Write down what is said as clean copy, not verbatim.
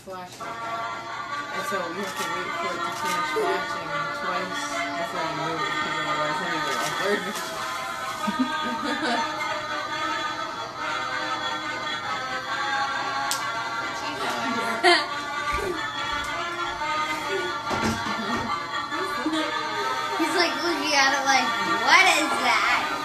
flash like that. And so you have to wait for it to finish flashing twice before you move, because otherwise then you're on third vision. He's like looking at it like, what is that?